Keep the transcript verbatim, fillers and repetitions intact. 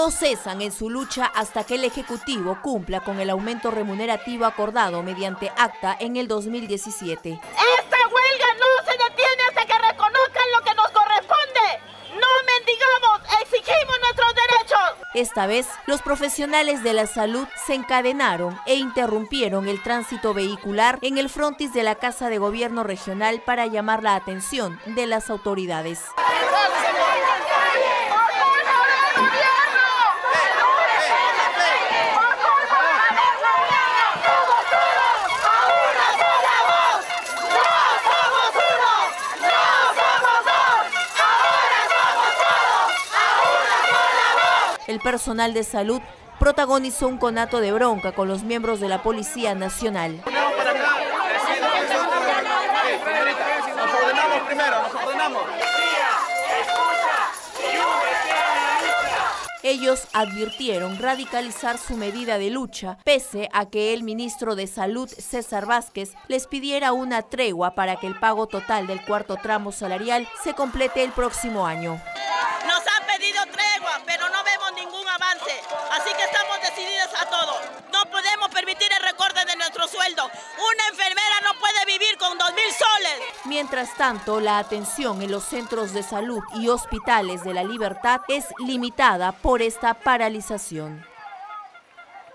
no cesan en su lucha hasta que el Ejecutivo cumpla con el aumento remunerativo acordado mediante acta en el dos mil diecisiete. Esta huelga no se detiene hasta que reconozcan lo que nos corresponde. No mendigamos, exigimos nuestros derechos. Esta vez, los profesionales de la salud se encadenaron e interrumpieron el tránsito vehicular en el frontis de la Casa de Gobierno Regional para llamar la atención de las autoridades. El personal de salud protagonizó un conato de bronca con los miembros de la Policía Nacional. Nos ordenamos primero, nos ordenamos. Ellos advirtieron radicalizar su medida de lucha, pese a que el ministro de Salud, César Vázquez, les pidiera una tregua para que el pago total del cuarto tramo salarial se complete el próximo año. Nos han pedido tregua, pero no vemos ningún avance, así que estamos decididos a todo. No podemos permitir el recorte de nuestro sueldo. Una enfermera no puede vivir con dos mil soles. Mientras tanto, la atención en los centros de salud y hospitales de La Libertad es limitada por esta paralización.